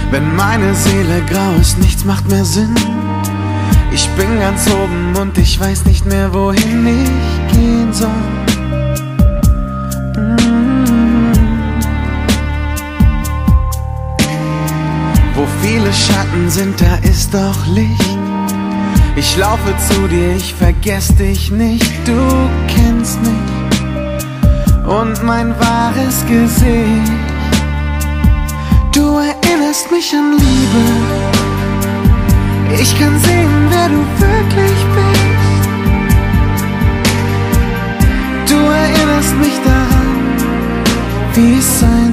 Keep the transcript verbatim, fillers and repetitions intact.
Wenn meine Seele grau ist, nichts macht mehr Sinn. Ich bin ganz oben und ich weiß nicht mehr, wohin ich gehen soll. mm. Wo viele Schatten sind, da ist doch Licht. Ich laufe zu dir, ich vergess dich nicht. Du kennst mich und mein wahres Gesicht. Du erinnerst mich an Liebe. Ich kann sehen, wer du wirklich bist. Du erinnerst mich daran, wie es sein